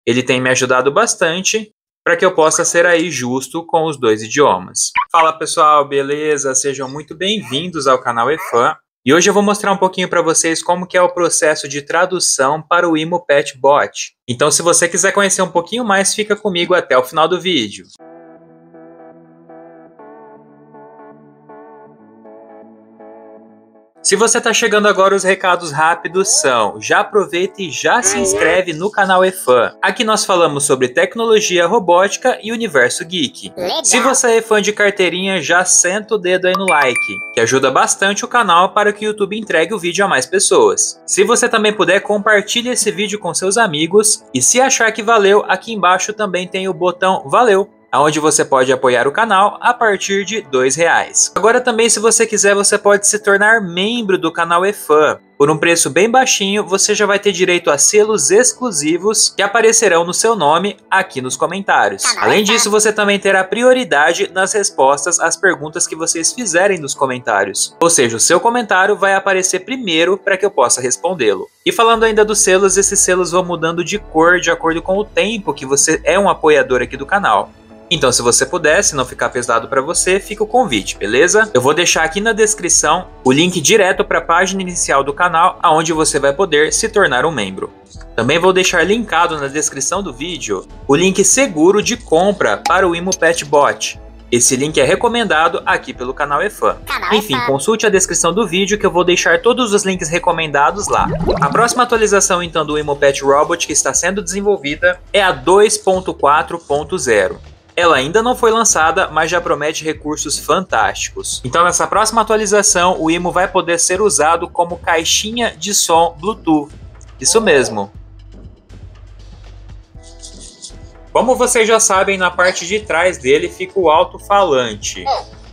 Ele tem me ajudado bastante para que eu possa ser aí justo com os dois idiomas. Fala pessoal, beleza? Sejam muito bem-vindos ao canal EFAN. E hoje eu vou mostrar um pouquinho para vocês como que é o processo de tradução para o Imo Pet Bot. Então se você quiser conhecer um pouquinho mais, fica comigo até o final do vídeo. Se você está chegando agora, os recados rápidos são: já aproveita e já se inscreve no canal EFAN. Aqui nós falamos sobre tecnologia, robótica e universo geek. Se você é fã de carteirinha, já senta o dedo aí no like, que ajuda bastante o canal para que o YouTube entregue o vídeo a mais pessoas. Se você também puder, compartilhe esse vídeo com seus amigos. E se achar que valeu, aqui embaixo também tem o botão Valeu, onde você pode apoiar o canal a partir de R$2. Agora também, se você quiser, você pode se tornar membro do canal EFAN. Por um preço bem baixinho, você já vai ter direito a selos exclusivos que aparecerão no seu nome aqui nos comentários. Além disso, você também terá prioridade nas respostas às perguntas que vocês fizerem nos comentários. Ou seja, o seu comentário vai aparecer primeiro para que eu possa respondê-lo. E falando ainda dos selos, esses selos vão mudando de cor de acordo com o tempo que você é um apoiador aqui do canal. Então, se você puder, se não ficar pesado para você, fica o convite, beleza? Eu vou deixar aqui na descrição o link direto para a página inicial do canal, onde você vai poder se tornar um membro. Também vou deixar linkado na descrição do vídeo o link seguro de compra para o Imo Pet Bot. Esse link é recomendado aqui pelo canal EFAN. Enfim, consulte a descrição do vídeo que eu vou deixar todos os links recomendados lá. A próxima atualização então do Imo Pet Robot que está sendo desenvolvida é a 2.4.0. Ela ainda não foi lançada, mas já promete recursos fantásticos. Então nessa próxima atualização, o Imo vai poder ser usado como caixinha de som Bluetooth. Isso mesmo. Como vocês já sabem, na parte de trás dele fica o alto-falante.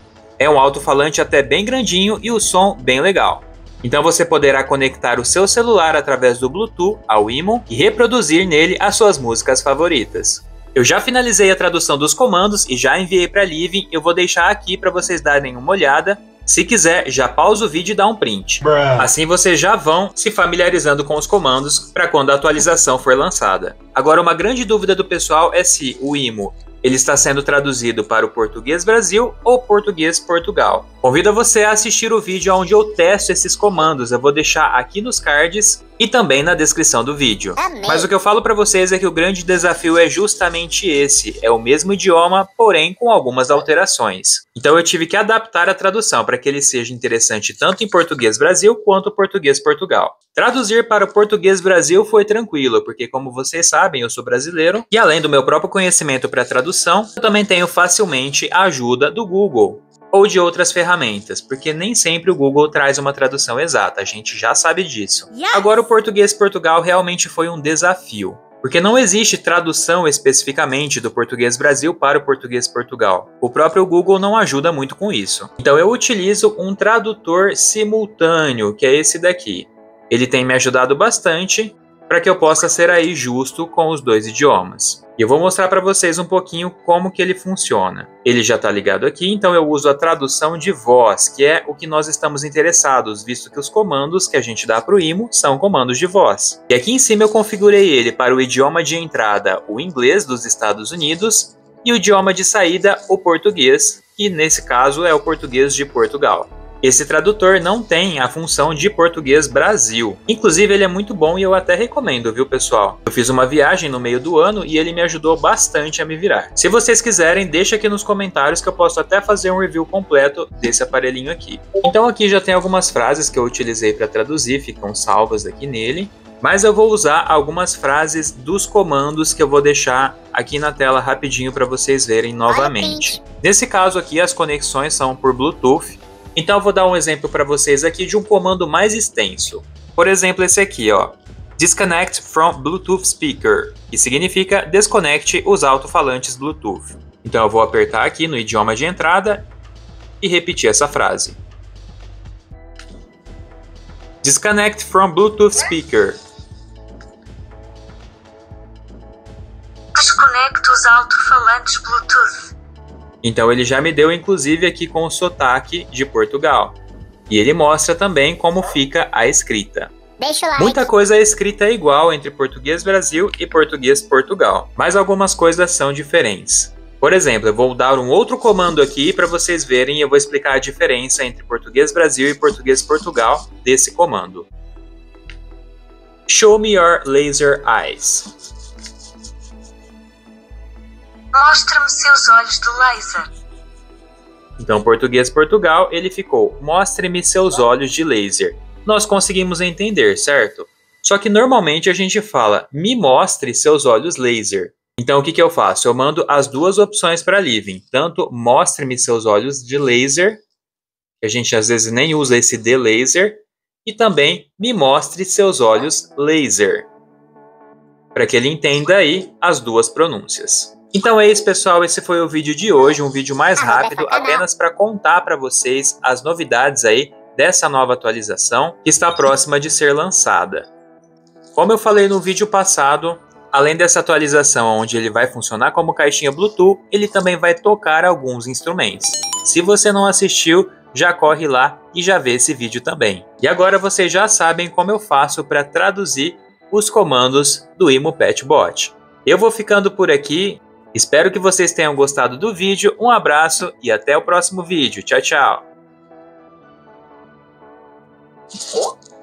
É um alto-falante até bem grandinho e o som bem legal. Então você poderá conectar o seu celular através do Bluetooth ao Imo e reproduzir nele as suas músicas favoritas. Eu já finalizei a tradução dos comandos e já enviei para a Living. Eu vou deixar aqui para vocês darem uma olhada. Se quiser, já pausa o vídeo e dá um print. Assim vocês já vão se familiarizando com os comandos para quando a atualização for lançada. Agora, uma grande dúvida do pessoal é se o Imo ele está sendo traduzido para o português Brasil ou português Portugal. Convido você a assistir o vídeo onde eu testo esses comandos. Eu vou deixar aqui nos cards e também na descrição do vídeo. Mas o que eu falo para vocês é que o grande desafio é justamente esse. É o mesmo idioma, porém com algumas alterações. Então eu tive que adaptar a tradução para que ele seja interessante tanto em português Brasil quanto português Portugal. Traduzir para o português Brasil foi tranquilo, porque como vocês sabem, eu sou brasileiro e além do meu próprio conhecimento para tradução, eu também tenho facilmente a ajuda do Google ou de outras ferramentas, porque nem sempre o Google traz uma tradução exata, a gente já sabe disso. Agora o português Portugal realmente foi um desafio, porque não existe tradução especificamente do português Brasil para o português Portugal. O próprio Google não ajuda muito com isso. Então eu utilizo um tradutor simultâneo, que é esse daqui. Ele tem me ajudado bastante para que eu possa ser aí justo com os dois idiomas. E eu vou mostrar para vocês um pouquinho como que ele funciona. Ele já está ligado aqui, então eu uso a tradução de voz, que é o que nós estamos interessados, visto que os comandos que a gente dá para o Imo são comandos de voz. E aqui em cima eu configurei ele para o idioma de entrada, o inglês dos Estados Unidos, e o idioma de saída, o português, que nesse caso é o português de Portugal. Esse tradutor não tem a função de português Brasil. Inclusive ele é muito bom e eu até recomendo, viu pessoal? Eu fiz uma viagem no meio do ano e ele me ajudou bastante a me virar. Se vocês quiserem, deixa aqui nos comentários que eu posso até fazer um review completo desse aparelhinho aqui. Então aqui já tem algumas frases que eu utilizei para traduzir, ficam salvas aqui nele. Mas eu vou usar algumas frases dos comandos que eu vou deixar aqui na tela rapidinho para vocês verem novamente. Nesse caso aqui as conexões são por Bluetooth. Então eu vou dar um exemplo para vocês aqui de um comando mais extenso. Por exemplo, esse aqui, ó. Disconnect from Bluetooth speaker, que significa desconecte os alto-falantes Bluetooth. Então eu vou apertar aqui no idioma de entrada e repetir essa frase. Disconnect from Bluetooth speaker. Desconecte os alto-falantes Bluetooth. Então ele já me deu inclusive aqui com o sotaque de Portugal. E ele mostra também como fica a escrita. deixa o like. Muita coisa é escrita igual entre português Brasil e português Portugal, mas algumas coisas são diferentes. Por exemplo, eu vou dar um outro comando aqui para vocês verem e eu vou explicar a diferença entre português Brasil e português Portugal desse comando. Show me your laser eyes. Mostre-me seus olhos de laser. Então, português Portugal, ele ficou: mostre-me seus olhos de laser. Nós conseguimos entender, certo? Só que normalmente a gente fala: me mostre seus olhos laser. Então, o que eu faço? Eu mando as duas opções para a Living. Tanto mostre-me seus olhos de laser, que a gente às vezes nem usa esse de laser, e também me mostre seus olhos laser, para que ele entenda aí as duas pronúncias. Então é isso, pessoal, esse foi o vídeo de hoje, um vídeo mais rápido, apenas para contar para vocês as novidades aí dessa nova atualização que está próxima de ser lançada. Como eu falei no vídeo passado, além dessa atualização onde ele vai funcionar como caixinha Bluetooth, ele também vai tocar alguns instrumentos. Se você não assistiu, já corre lá e já vê esse vídeo também. E agora vocês já sabem como eu faço para traduzir os comandos do Imo Pet Bot. Eu vou ficando por aqui. Espero que vocês tenham gostado do vídeo, um abraço e até o próximo vídeo. Tchau, tchau!